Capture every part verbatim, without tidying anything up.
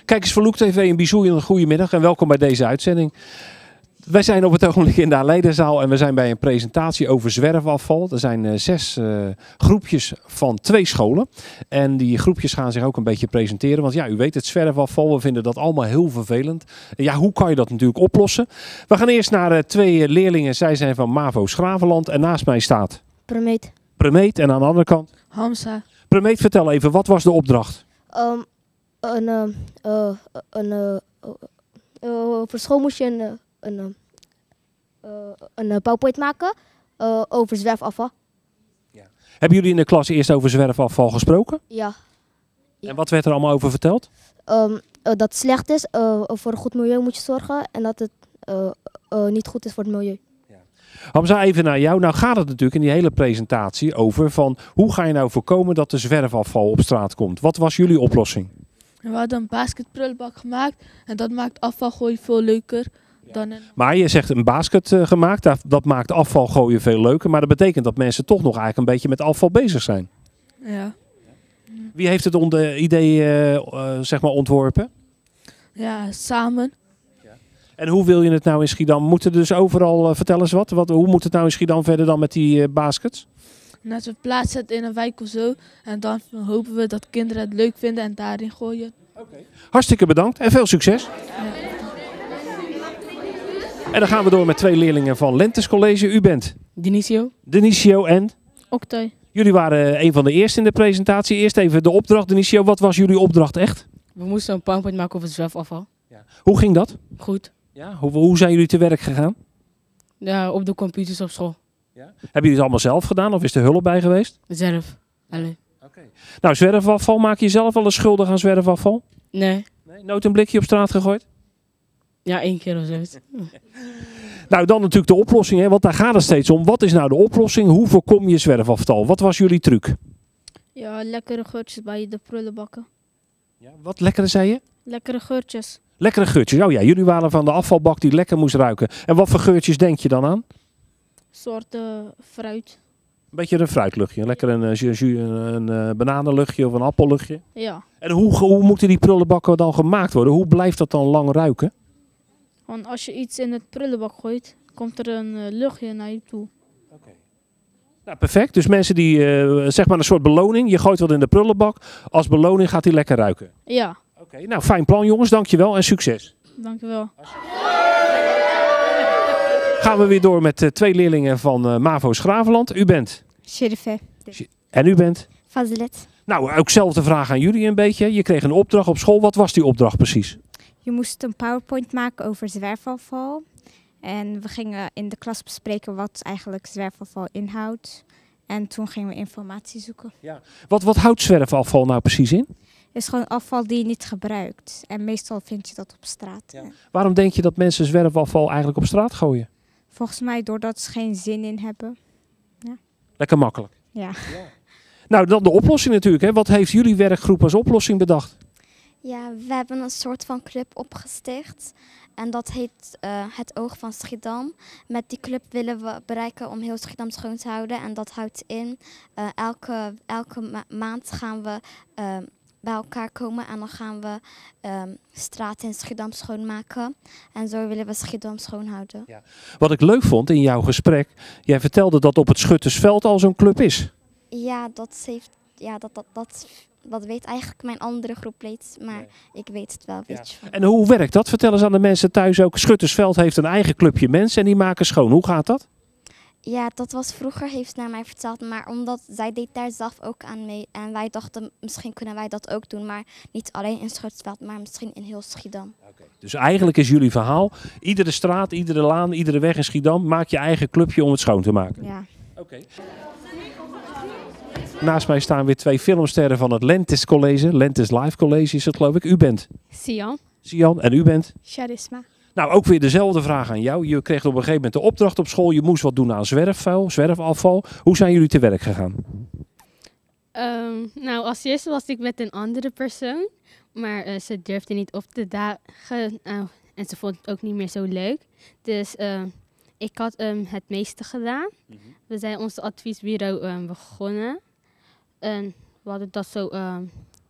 Kijkers van Loek T V, een bijzonder goede middag en welkom bij deze uitzending. Wij zijn op het ogenblik in de Aleidenzaal en we zijn bij een presentatie over zwerfafval. Er zijn uh, zes uh, groepjes van twee scholen. En die groepjes gaan zich ook een beetje presenteren. Want ja, u weet het, zwerfafval, we vinden dat allemaal heel vervelend. En ja, hoe kan je dat natuurlijk oplossen? We gaan eerst naar uh, twee leerlingen. Zij zijn van MAVO Schravenland en naast mij staat... Premeet. Premeet en aan de andere kant... Hamza. Premeet, vertel even, wat was de opdracht? Um, een, uh, uh, een, uh, uh, voor school moest je een, uh, een, uh, uh, een uh, PowerPoint maken uh, over zwerfafval. Ja. Hebben jullie in de klas eerst over zwerfafval gesproken? Ja. Ja. En wat werd er allemaal over verteld? Um, uh, dat het slecht is, uh, voor een goed milieu moet je zorgen en dat het uh, uh, niet goed is voor het milieu. Hamza, even naar jou. Nou gaat het natuurlijk in die hele presentatie over van hoe ga je nou voorkomen dat er zwerfafval op straat komt? Wat was jullie oplossing? We hadden een basketprullenbak gemaakt en dat maakt afvalgooien veel leuker ja. dan een... Maar je zegt een basket uh, gemaakt, dat, dat maakt afvalgooien veel leuker. Maar dat betekent dat mensen toch nog eigenlijk een beetje met afval bezig zijn. Ja. Wie heeft het onder idee uh, uh, zeg maar ontworpen? Ja, samen. En hoe wil je het nou in Schiedam? Moeten dus overal, uh, vertel eens wat, wat, hoe moet het nou in Schiedam verder dan met die uh, baskets? Net we plaatsen het in een wijk of zo en dan hopen we dat kinderen het leuk vinden en daarin gooien. Okay. Hartstikke bedankt en veel succes. Ja. En dan gaan we door met twee leerlingen van Lentes College. U bent? Denisio. Denisio en? Octay. Jullie waren een van de eerste in de presentatie. Eerst even de opdracht. Denisio, wat was jullie opdracht echt? We moesten een PowerPoint maken over zwerfafval. Ja. Hoe ging dat? Goed. Ja, hoe, hoe zijn jullie te werk gegaan? Ja, op de computers op school. Ja. Hebben jullie het allemaal zelf gedaan of is er hulp bij geweest? Zelf. Alleen. Okay. Nou, zwerfafval, maak je zelf wel eens schuldig aan zwerfafval? Nee. Nee. Nooit een blikje op straat gegooid? Ja, één keer of zo. Nou, dan natuurlijk de oplossing, hè, want daar gaat het steeds om. Wat is nou de oplossing? Hoe voorkom je zwerfafval? Wat was jullie truc? Ja, lekkere geurtjes bij de prullenbakken. Ja, wat lekkere zei je? Lekkere geurtjes. Lekkere geurtjes. Oh ja, jullie waren van de afvalbak die lekker moest ruiken. En wat voor geurtjes denk je dan aan? Soorten fruit. Een beetje een fruitluchtje. Lekker een, een, een, een, een bananenluchtje of een appelluchtje. Ja. En hoe, hoe moeten die prullenbakken dan gemaakt worden? Hoe blijft dat dan lang ruiken? Want als je iets in het prullenbak gooit, komt er een uh, luchtje naar je toe. Okay. Nou, perfect. Dus mensen die, uh, zeg maar een soort beloning. Je gooit wat in de prullenbak. Als beloning gaat die lekker ruiken. Ja. Oké, okay. Nou fijn plan jongens. Dankjewel en succes. Dankjewel. Gaan we weer door met uh, twee leerlingen van uh, MAVO Schravenland. U bent? Sherife. En u bent? Fazilet. Nou, ook zelfde vraag aan jullie een beetje. Je kreeg een opdracht op school. Wat was die opdracht precies? Je moest een PowerPoint maken over zwerfafval. En we gingen in de klas bespreken wat eigenlijk zwerfafval inhoudt. En toen gingen we informatie zoeken. Ja. Wat, wat houdt zwerfafval nou precies in? Het is gewoon afval die je niet gebruikt. En meestal vind je dat op straat. Ja. Waarom denk je dat mensen zwerfafval eigenlijk op straat gooien? Volgens mij doordat ze geen zin in hebben. Ja. Lekker makkelijk. Ja. Ja. Nou, dan de oplossing natuurlijk. Hè. Wat heeft jullie werkgroep als oplossing bedacht? Ja, we hebben een soort van club opgesticht. En dat heet uh, Het Oog van Schiedam. Met die club willen we bereiken om heel Schiedam schoon te houden. En dat houdt in, uh, elke, elke ma maand gaan we uh, bij elkaar komen. En dan gaan we um, straten in Schiedam schoonmaken. En zo willen we Schiedam schoon houden. Ja. Wat ik leuk vond in jouw gesprek, jij vertelde dat op het Schuttersveld al zo'n club is. Ja, dat, heeft, ja dat, dat, dat, dat weet eigenlijk mijn andere groep niet, maar nee. Ik weet het wel. Weet ja. En hoe werkt dat? Vertel eens aan de mensen thuis ook. Schuttersveld heeft een eigen clubje mensen en die maken schoon. Hoe gaat dat? Ja, dat was vroeger, heeft ze naar mij verteld, maar omdat zij deed daar zelf ook aan mee. En wij dachten, misschien kunnen wij dat ook doen, maar niet alleen in Schuttersveld, maar misschien in heel Schiedam. Okay. Dus eigenlijk is jullie verhaal, iedere straat, iedere laan, iedere weg in Schiedam, maak je eigen clubje om het schoon te maken. Ja. Oké. Okay. Naast mij staan weer twee filmsterren van het Lentes College. Lentes Live College is het, geloof ik. U bent? Sian. Sian. En u bent? Charisma. Nou, ook weer dezelfde vraag aan jou. Je kreeg op een gegeven moment de opdracht op school. Je moest wat doen aan zwerfvuil, zwerfafval. Hoe zijn jullie te werk gegaan? Um, nou, als eerste was ik met een andere persoon. Maar uh, ze durfde niet op te dagen. Uh, en ze vond het ook niet meer zo leuk. Dus uh, ik had um, het meeste gedaan. Mm-hmm. We zijn ons adviesbureau um, begonnen. En we hadden dat zo um,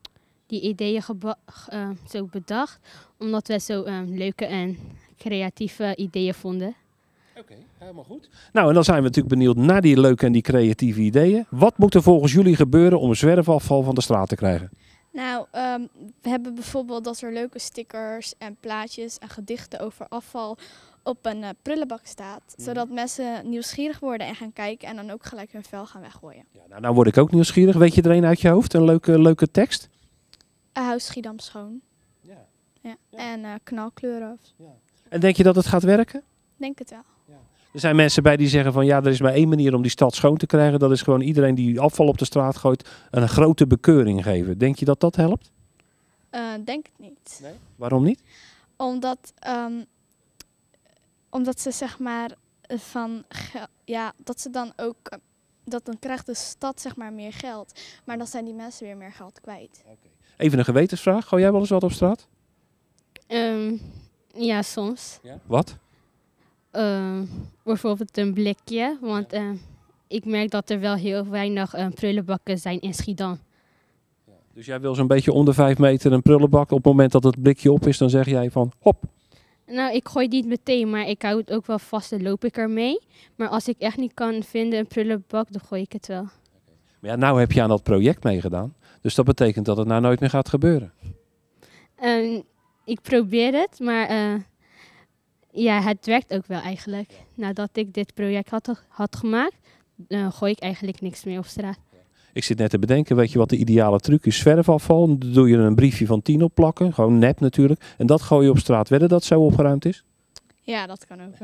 die ideeën geba- uh, zo bedacht. Omdat we zo um, leuke en creatieve ideeën vonden. Oké, okay, helemaal goed. Nou, en dan zijn we natuurlijk benieuwd naar die leuke en die creatieve ideeën. Wat moet er volgens jullie gebeuren om zwerfafval van de straat te krijgen? Nou, um, we hebben bijvoorbeeld dat er leuke stickers en plaatjes en gedichten over afval op een uh, prullenbak staat. Mm. Zodat mensen nieuwsgierig worden en gaan kijken en dan ook gelijk hun vuil gaan weggooien. Ja, nou, nou word ik ook nieuwsgierig. Weet je er een uit je hoofd? Een leuke, leuke tekst? Uh, Hou Schiedam schoon. Ja. Ja. Ja. En uh, knalkleuren. Ja. En denk je dat het gaat werken? Denk het wel. Ja. Er zijn mensen bij die zeggen van ja, er is maar één manier om die stad schoon te krijgen. Dat is gewoon iedereen die afval op de straat gooit een grote bekeuring geven. Denk je dat dat helpt? Uh, denk het niet. Nee? Waarom niet? Omdat, um, omdat ze zeg maar van ja, dat ze dan ook uh, dat dan krijgt de stad zeg maar meer geld, maar dan zijn die mensen weer meer geld kwijt. Okay. Even een gewetensvraag. Gooi jij wel eens wat op straat? Um, ja, soms. Ja? Wat? Uh, bijvoorbeeld een blikje, want uh, ik merk dat er wel heel weinig uh, prullenbakken zijn in Schiedam. Ja, dus jij wil zo'n beetje onder vijf meter een prullenbak. Op het moment dat het blikje op is, dan zeg jij van hop. Nou, ik gooi het niet meteen, maar ik hou het ook wel vast en loop ik ermee. Maar als ik echt niet kan vinden een prullenbak, dan gooi ik het wel. Maar ja, nou heb je aan dat project meegedaan. Dus dat betekent dat het nou nooit meer gaat gebeuren. Um, ik probeer het, maar uh, ja, het werkt ook wel eigenlijk. Nadat ik dit project had, had gemaakt, uh, gooi ik eigenlijk niks meer op straat. Ik zit net te bedenken, weet je wat de ideale truc is? Zwerfafval, dan doe je er een briefje van tien op plakken, gewoon nep natuurlijk. En dat gooi je op straat. Wedden dat zo opgeruimd is? Ja, dat kan ook wel.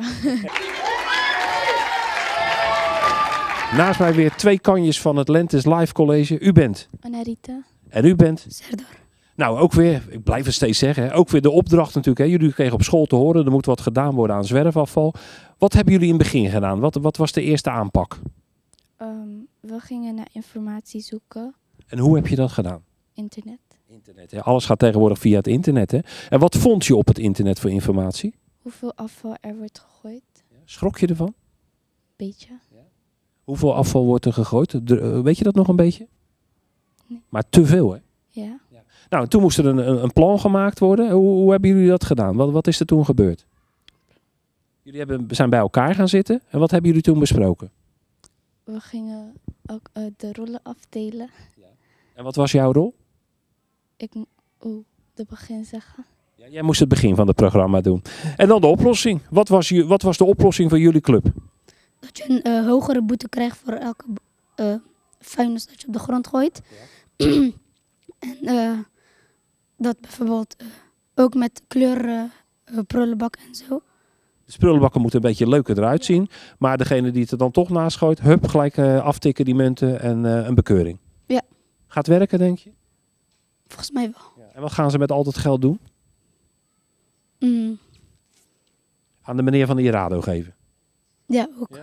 Naast mij weer twee kanjes van het Lentes Live College. U bent? Anarita. En u bent? Serdar. Nou, ook weer, ik blijf het steeds zeggen, hè, ook weer de opdracht natuurlijk. Hè. Jullie kregen op school te horen, er moet wat gedaan worden aan zwerfafval. Wat hebben jullie in het begin gedaan? Wat, wat was de eerste aanpak? Um, we gingen naar informatie zoeken. En hoe heb je dat gedaan? Internet. Internet, hè. Alles gaat tegenwoordig via het internet. Hè. En wat vond je op het internet voor informatie? Hoeveel afval er wordt gegooid. Ja, schrok je ervan? Beetje. Ja. Hoeveel afval wordt er gegooid? De, weet je dat nog een beetje? Nee. Maar te veel, hè? Ja. Ja. Nou, toen moest er een, een, een plan gemaakt worden. Hoe, hoe hebben jullie dat gedaan? Wat, wat is er toen gebeurd? Jullie hebben, zijn bij elkaar gaan zitten. En wat hebben jullie toen besproken? We gingen ook uh, de rollen afdelen. Ja. En wat was jouw rol? Ik moet oh, de begin zeggen. Ja, jij moest het begin van het programma doen. En dan de oplossing. Wat was, je, wat was de oplossing van jullie club? Dat je een uh, hogere boete krijgt voor elke uh, vuilnis dat je op de grond gooit. Ja. En uh, dat bijvoorbeeld uh, ook met kleur uh, uh, prullenbak en zo. De prullenbakken moeten een beetje leuker eruit zien. Maar degene die het er dan toch naast gooit, hup, gelijk uh, aftikken die munten en uh, een bekeuring. Ja. Gaat werken, denk je? Volgens mij wel. Ja. En wat gaan ze met al dat geld doen? Mm. Aan de meneer van de Irado geven. Ja, ook.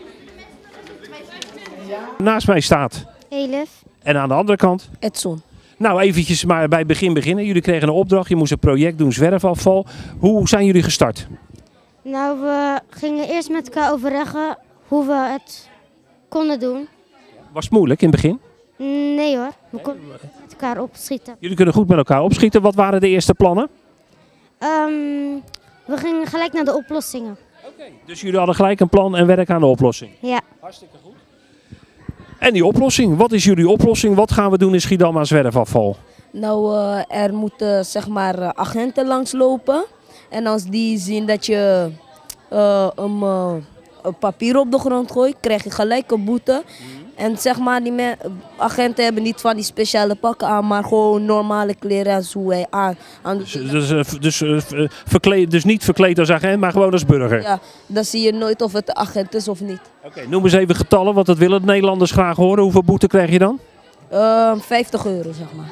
Ja, naast mij staat Elif. En aan de andere kant? Edson. Nou, eventjes maar bij het begin beginnen. Jullie kregen een opdracht, je moest een project doen, zwerfafval. Hoe zijn jullie gestart? Nou, we gingen eerst met elkaar overleggen hoe we het konden doen. Was het moeilijk in het begin? Nee hoor, we konden met elkaar opschieten. Jullie kunnen goed met elkaar opschieten. Wat waren de eerste plannen? Um, we gingen gelijk naar de oplossingen. Okay. Dus jullie hadden gelijk een plan en werk aan de oplossing? Ja. Hartstikke goed. En die oplossing, wat is jullie oplossing? Wat gaan we doen in Schiedam aan zwerfafval? Nou, uh, er moeten zeg maar uh, agenten langslopen. En als die zien dat je uh, een, uh, een papier op de grond gooit, krijg je gelijk een boete. Mm-hmm. En zeg maar, die me- agenten hebben niet van die speciale pakken aan, maar gewoon normale kleren als hoe hij aan, aan dus, dus, uh, dus, uh, verkleed, dus niet verkleed als agent, maar gewoon als burger? Ja, dan zie je nooit of het een agent is of niet. Oké, okay, noem eens even getallen, want dat willen de Nederlanders graag horen. Hoeveel boete krijg je dan? Uh, vijftig euro, zeg maar.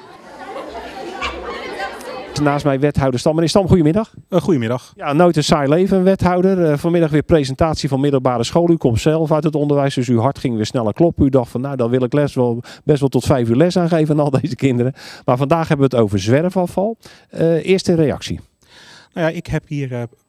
Naast mij wethouder Stam. Meneer Stam, goedemiddag. Uh, goedemiddag. Ja, nooit een saai leven, een wethouder. Uh, vanmiddag weer presentatie van middelbare school. U komt zelf uit het onderwijs, dus uw hart ging weer sneller kloppen. U dacht van, nou, dan wil ik les wel, best wel tot vijf uur les aangeven aan al deze kinderen. Maar vandaag hebben we het over zwerfafval. Uh, eerste reactie. Nou ja, ik heb hier uh,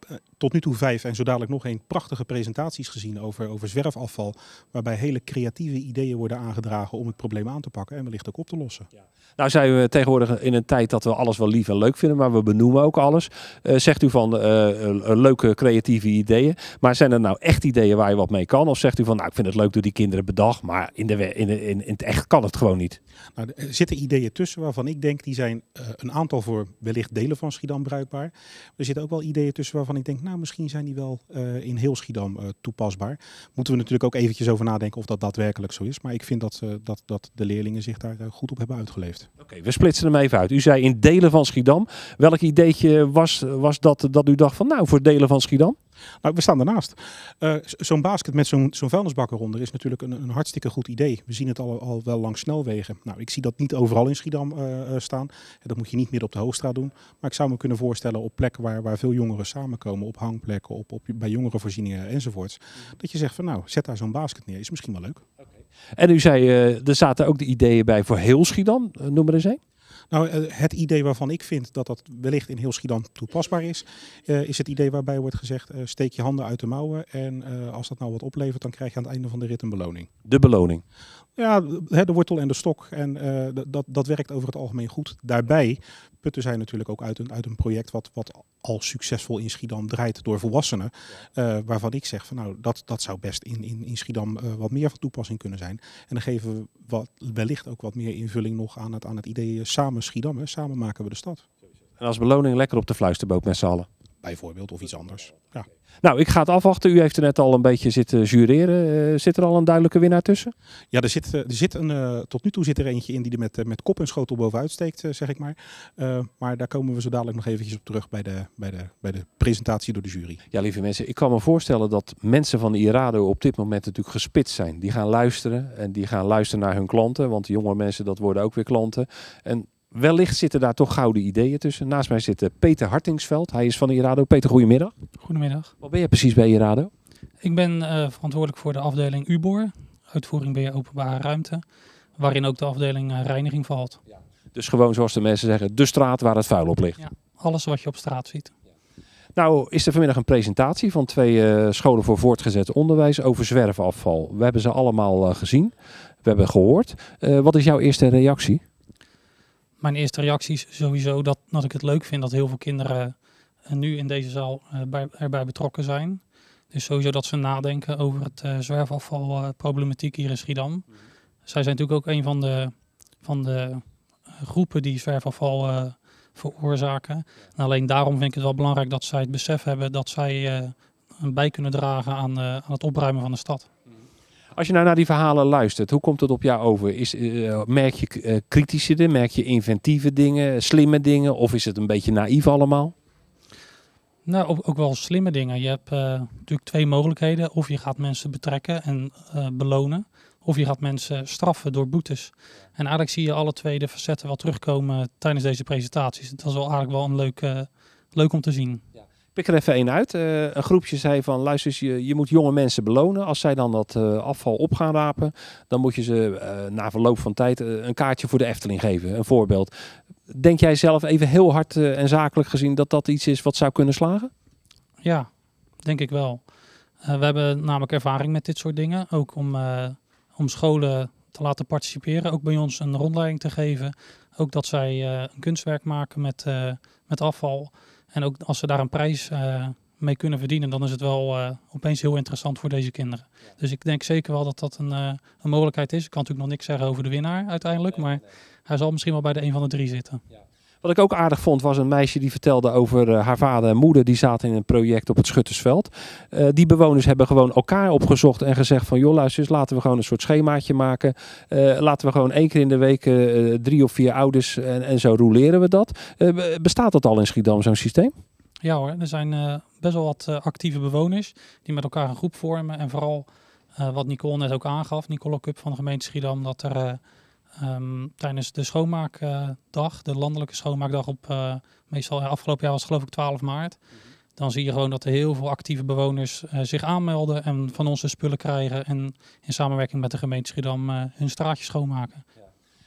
uh, tot nu toe vijf en zo dadelijk nog één prachtige presentaties gezien over, over zwerfafval. Waarbij hele creatieve ideeën worden aangedragen om het probleem aan te pakken en wellicht ook op te lossen. Ja. Nou zijn we tegenwoordig in een tijd dat we alles wel lief en leuk vinden, maar we benoemen ook alles. Uh, zegt u van uh, uh, leuke creatieve ideeën, maar zijn er nou echt ideeën waar je wat mee kan? Of zegt u van nou ik vind het leuk door die kinderen bedacht, maar in, de, in, de, in, in het echt kan het gewoon niet? Nou, er zitten ideeën tussen waarvan ik denk die zijn uh, een aantal voor wellicht delen van Schiedam bruikbaar. Er zitten ook wel ideeën tussen waarvan ik denk nou misschien zijn die wel uh, in heel Schiedam uh, toepasbaar. Moeten we natuurlijk ook eventjes over nadenken of dat daadwerkelijk zo is. Maar ik vind dat, uh, dat, dat de leerlingen zich daar uh, goed op hebben uitgeleefd. Oké, okay, we splitsen hem even uit. U zei in delen van Schiedam. Welk ideetje was, was dat dat u dacht van nou voor delen van Schiedam? Nou, we staan ernaast. Uh, zo'n basket met zo'n zo'n vuilnisbak eronder is natuurlijk een, een hartstikke goed idee. We zien het al, al wel langs snelwegen. Nou, ik zie dat niet overal in Schiedam uh, staan. En dat moet je niet midden op de Hoogstraat doen. Maar ik zou me kunnen voorstellen op plekken waar, waar veel jongeren samenkomen. Op hangplekken, op, op, bij jongerenvoorzieningen enzovoorts. Dat je zegt van nou, zet daar zo'n basket neer. Is misschien wel leuk. Okay. En u zei, uh, er zaten ook de ideeën bij voor heel Schiedam. Uh, noem er eens een. Nou, het idee waarvan ik vind dat dat wellicht in heel Schiedam toepasbaar is, uh, is het idee waarbij wordt gezegd, uh, steek je handen uit de mouwen en uh, als dat nou wat oplevert, dan krijg je aan het einde van de rit een beloning. De beloning? Ja, de wortel en de stok. En uh, dat, dat werkt over het algemeen goed. Daarbij putten zij natuurlijk ook uit een, uit een project wat, wat al succesvol in Schiedam draait door volwassenen. Uh, waarvan ik zeg van nou, dat, dat zou best in, in, in Schiedam uh, wat meer van toepassing kunnen zijn. En dan geven we wat, wellicht ook wat meer invulling nog aan het, aan het idee samen Schiedam. Hè. Samen maken we de stad. En als beloning lekker op de fluisterboot met z'n allen. Bijvoorbeeld of iets anders. Ja. Nou, ik ga het afwachten. U heeft er net al een beetje zitten jureren. Uh, zit er al een duidelijke winnaar tussen? Ja, er zit, er zit een, uh, tot nu toe zit er eentje in die er met, uh, met kop en schotel bovenuit steekt, uh, zeg ik maar. Uh, maar daar komen we zo dadelijk nog eventjes op terug bij de, bij, de, bij de presentatie door de jury. Ja, lieve mensen, ik kan me voorstellen dat mensen van de IRADO op dit moment natuurlijk gespitst zijn. Die gaan luisteren en die gaan luisteren naar hun klanten, want jonge mensen, dat worden ook weer klanten. En wellicht zitten daar toch gouden ideeën tussen. Naast mij zit Peter Hartingsveld. Hij is van de IRADO. Peter, goedemiddag. Goedemiddag. Wat ben je precies bij IRADO? Ik ben uh, verantwoordelijk voor de afdeling U B O R, uitvoering beheer openbare ruimte, waarin ook de afdeling uh, reiniging valt. Ja. Dus gewoon zoals de mensen zeggen, de straat waar het vuil op ligt. Ja, alles wat je op straat ziet. Ja. Nou is er vanmiddag een presentatie van twee uh, scholen voor voortgezet onderwijs over zwerfafval. We hebben ze allemaal uh, gezien. We hebben gehoord. Uh, wat is jouw eerste reactie? Mijn eerste reactie is sowieso dat, dat ik het leuk vind dat heel veel kinderen uh, nu in deze zaal uh, bij, erbij betrokken zijn. Dus sowieso dat ze nadenken over het uh, zwerfafvalproblematiek uh, hier in Schiedam. Mm. Zij zijn natuurlijk ook een van de, van de uh, groepen die zwerfafval uh, veroorzaken. En alleen daarom vind ik het wel belangrijk dat zij het besef hebben dat zij uh, bij kunnen dragen aan, uh, aan het opruimen van de stad. Als je nou naar die verhalen luistert, hoe komt het op jou over? Is, uh, merk je uh, kritische dingen, merk je inventieve dingen, slimme dingen of is het een beetje naïef allemaal? Nou, ook, ook wel slimme dingen. Je hebt uh, natuurlijk twee mogelijkheden. Of je gaat mensen betrekken en uh, belonen. Of je gaat mensen straffen door boetes. En eigenlijk zie je alle twee de facetten wel terugkomen tijdens deze presentaties. Dat is wel eigenlijk wel een leuk, uh, leuk om te zien. Ja. Pik er even één uit. Uh, een groepje zei van luister eens, je, je moet jonge mensen belonen. Als zij dan dat uh, afval op gaan rapen, dan moet je ze uh, na verloop van tijd uh, een kaartje voor de Efteling geven. Een voorbeeld. Denk jij zelf even heel hard uh, en zakelijk gezien dat dat iets is wat zou kunnen slagen? Ja, denk ik wel. Uh, we hebben namelijk ervaring met dit soort dingen. Ook om, uh, om scholen te laten participeren. Ook bij ons een rondleiding te geven. Ook dat zij uh, een kunstwerk maken met, uh, met afval. En ook als ze daar een prijs uh, mee kunnen verdienen, dan is het wel uh, opeens heel interessant voor deze kinderen. Ja. Dus ik denk zeker wel dat dat een, uh, een mogelijkheid is. Ik kan natuurlijk nog niks zeggen over de winnaar uiteindelijk, nee, maar nee. Hij zal misschien wel bij de een van de drie zitten. Ja. Wat ik ook aardig vond was een meisje die vertelde over uh, haar vader en moeder. Die zaten in een project op het Schuttersveld. Uh, die bewoners hebben gewoon elkaar opgezocht en gezegd van joh luister eens, laten we gewoon een soort schemaatje maken. Uh, laten we gewoon één keer in de week uh, drie of vier ouders en, en zo roleren we dat. Uh, bestaat dat al in Schiedam, zo'n systeem? Ja hoor, er zijn uh, best wel wat uh, actieve bewoners die met elkaar een groep vormen. En vooral uh, wat Nicole net ook aangaf, Nicole Cup van de gemeente Schiedam, dat er uh, um, tijdens de schoonmaakdag, de landelijke schoonmaakdag op uh, meestal ja, afgelopen jaar was het geloof ik twaalf maart. Mm-hmm. Dan zie je gewoon dat er heel veel actieve bewoners uh, zich aanmelden en van ons de spullen krijgen en in samenwerking met de gemeente Schiedam uh, hun straatje schoonmaken. Ja.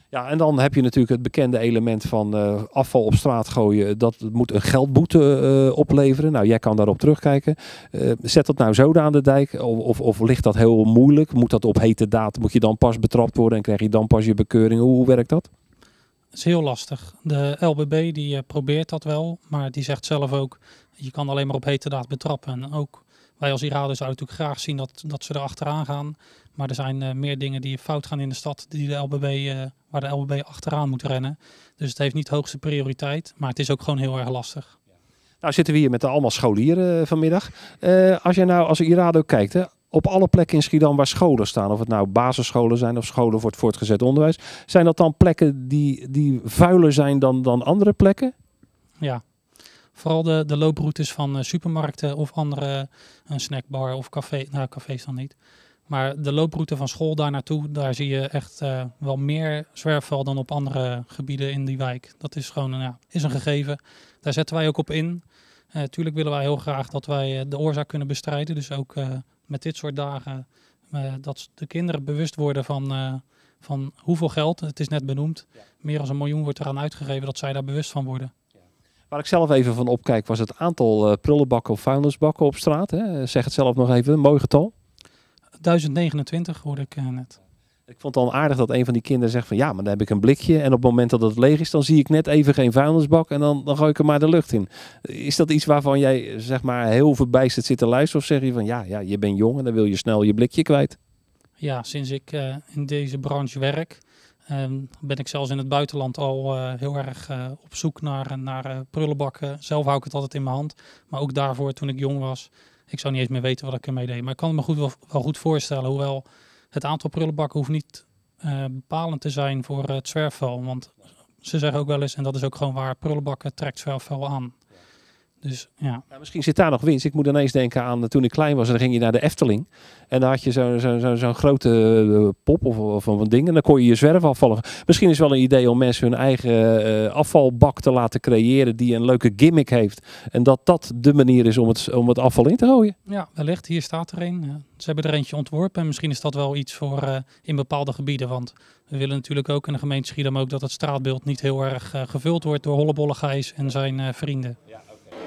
Ja, en dan heb je natuurlijk het bekende element van uh, afval op straat gooien. Dat moet een geldboete uh, opleveren. Nou, jij kan daarop terugkijken. Uh, zet dat nou zo aan de dijk? Of, of, of ligt dat heel moeilijk? Moet dat op hete daad? Moet je dan pas betrapt worden en krijg je dan pas je bekeuring? Hoe, hoe werkt dat? Het is heel lastig. De L B B die uh, probeert dat wel, maar die zegt zelf ook, je kan alleen maar op hete daad betrappen. En ook wij als Irade zouden natuurlijk graag zien dat, dat ze er achteraan gaan. Maar er zijn uh, meer dingen die fout gaan in de stad die de L B B, uh, waar de L B B achteraan moet rennen. Dus het heeft niet hoogste prioriteit, maar het is ook gewoon heel erg lastig. Nou zitten we hier met allemaal scholieren uh, vanmiddag. Uh, als jij nou als Irade kijkt, hè, op alle plekken in Schiedam waar scholen staan, of het nou basisscholen zijn of scholen voor het voortgezet onderwijs, zijn dat dan plekken die, die vuiler zijn dan, dan andere plekken? Ja. Vooral de, de looproutes van uh, supermarkten of andere uh, snackbar of café. Nou, cafés dan niet. Maar de looproute van school daar naartoe, daar zie je echt uh, wel meer zwerfvuil dan op andere gebieden in die wijk. Dat is gewoon een, ja, is een gegeven. Daar zetten wij ook op in. Uh, tuurlijk willen wij heel graag dat wij uh, de oorzaak kunnen bestrijden. Dus ook uh, met dit soort dagen uh, dat de kinderen bewust worden van, uh, van hoeveel geld, het is net benoemd, ja. meer dan een miljoen wordt eraan uitgegeven, dat zij daar bewust van worden. Waar ik zelf even van opkijk was het aantal uh, prullenbakken of vuilnisbakken op straat. Hè? Zeg het zelf nog even, een mooi getal. duizend negenentwintig hoorde ik uh, net. Ik vond het al aardig dat een van die kinderen zegt van ja, maar dan heb ik een blikje. En op het moment dat het leeg is, dan zie ik net even geen vuilnisbak en dan, dan gooi ik er maar de lucht in. Is dat iets waarvan jij zeg maar heel verbijsterd zit te luisteren? Of zeg je van ja, ja je bent jong en dan wil je snel je blikje kwijt? Ja, sinds ik uh, in deze branche werk, Um, ben ik zelfs in het buitenland al uh, heel erg uh, op zoek naar, naar uh, prullenbakken. Zelf hou ik het altijd in mijn hand. Maar ook daarvoor, toen ik jong was, ik zou niet eens meer weten wat ik ermee deed. Maar ik kan het me goed, wel, wel goed voorstellen. Hoewel het aantal prullenbakken hoeft niet uh, bepalend te zijn voor uh, het zwerfvuil. Want ze zeggen ook wel eens, en dat is ook gewoon waar, prullenbakken trekt zwerfvuil aan. Dus, ja. Nou, misschien zit daar nog winst. Ik moet ineens denken aan toen ik klein was en dan ging je naar de Efteling. En daar had je zo'n zo, zo, zo'n grote uh, pop of, of een ding. En dan kon je je zwerfafval. Misschien is wel een idee om mensen hun eigen uh, afvalbak te laten creëren die een leuke gimmick heeft. En dat dat de manier is om het, om het afval in te gooien. Ja, wellicht. Hier staat er een. Uh, ze hebben er eentje ontworpen. En misschien is dat wel iets voor uh, in bepaalde gebieden. Want we willen natuurlijk ook in de gemeente Schiedam ook dat het straatbeeld niet heel erg uh, gevuld wordt door Hollebolle Gijs en zijn uh, vrienden. Ja.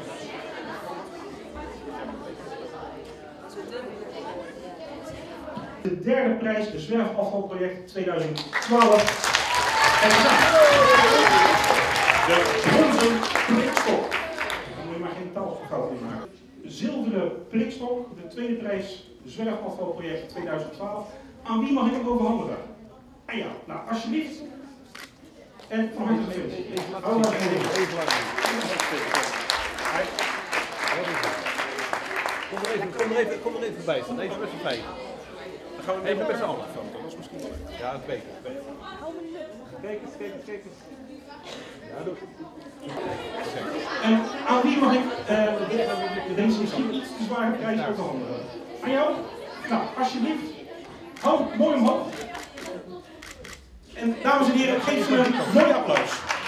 De derde prijs, de Zwerfafvalproject tweeduizend twaalf. En de bronzen prikstok. Dan moet je maar geen taalfout in maken. De zilveren prikstok, de tweede prijs, de Zwerfafvalproject tweeduizend twaalf. Aan wie mag ik hem overhandigen? Aan jou. Nou, alsjeblieft. En van harte gefeliciteerd. Hou maar even. Kom er even, kom er even, kom er even bij staan. Even met z'n vijf. Dan gaan we even met z'n allen foto. Dat is misschien wel leuk. Ja, dat weet ik. Kijk eens, kijk eens, kijk eens. Ja, doe. En aan wie mag ik uh, deze misschien iets te zware prijs overhandigen? Aan jou? Nou, alsjeblieft. Hou mooi omhoog. En dames en heren, geef ze een mooi applaus.